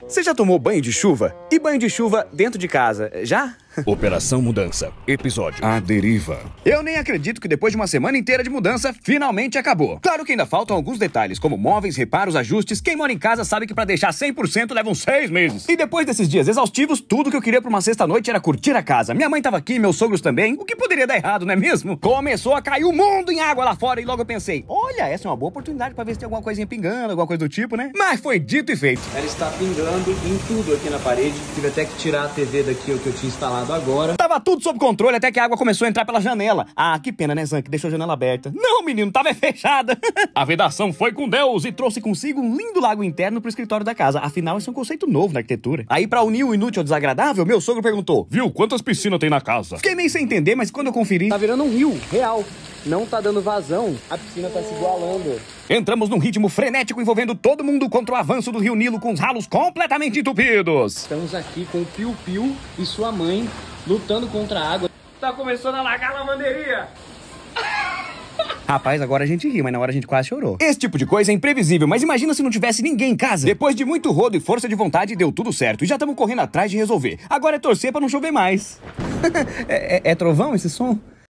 Você já tomou banho de chuva? E banho de chuva dentro de casa? Já? Operação Mudança, episódio A Deriva. Eu nem acredito que depois de uma semana inteira de mudança, finalmente acabou. Claro que ainda faltam alguns detalhes, como móveis, reparos, ajustes. Quem mora em casa sabe que pra deixar 100% levam 6 meses. E depois desses dias exaustivos, tudo que eu queria pra uma sexta-noite era curtir a casa. Minha mãe tava aqui, meus sogros também. O que poderia dar errado, não é mesmo? Começou a cair o mundo em água lá fora e logo eu pensei, olha, essa é uma boa oportunidade pra ver se tem alguma coisinha pingando, alguma coisa do tipo, né? Mas foi dito e feito. Ela está pingando em tudo aqui na parede. Tive até que tirar a TV daqui, o que eu tinha instalado agora. Tava tudo sob controle até que a água começou a entrar pela janela. Ah, que pena, né, Zan, que deixou a janela aberta. Não, menino, tava fechada. A vedação foi com Deus e trouxe consigo um lindo lago interno pro escritório da casa. Afinal, esse é um conceito novo na arquitetura. Aí, pra unir o inútil ao desagradável, meu sogro perguntou, Viu, quantas piscinas tem na casa? Fiquei meio sem entender, mas quando eu conferi... Tá virando um rio, real. Não tá dando vazão, a piscina tá se igualando. Entramos num ritmo frenético envolvendo todo mundo contra o avanço do Rio Nilo com os ralos completamente entupidos. Estamos aqui com o Piu Piu e sua mãe lutando contra a água. Tá começando a largar a lavanderia. Rapaz, agora a gente ri, mas na hora a gente quase chorou. Esse tipo de coisa é imprevisível, mas imagina se não tivesse ninguém em casa. Depois de muito rodo e força de vontade, deu tudo certo. E já estamos correndo atrás de resolver. Agora é torcer pra não chover mais. É trovão esse som?